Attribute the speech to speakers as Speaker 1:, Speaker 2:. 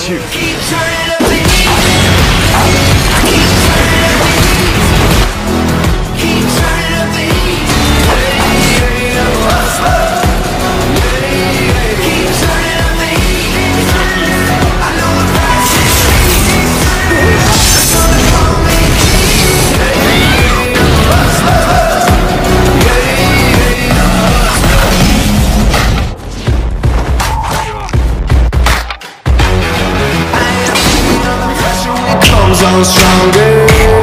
Speaker 1: you.
Speaker 2: Keep turning up the heat. Keep turning up the heat. Keep turning up the heat. Keep turning up the heat. I know the price is sweet. So they call me comes on stronger.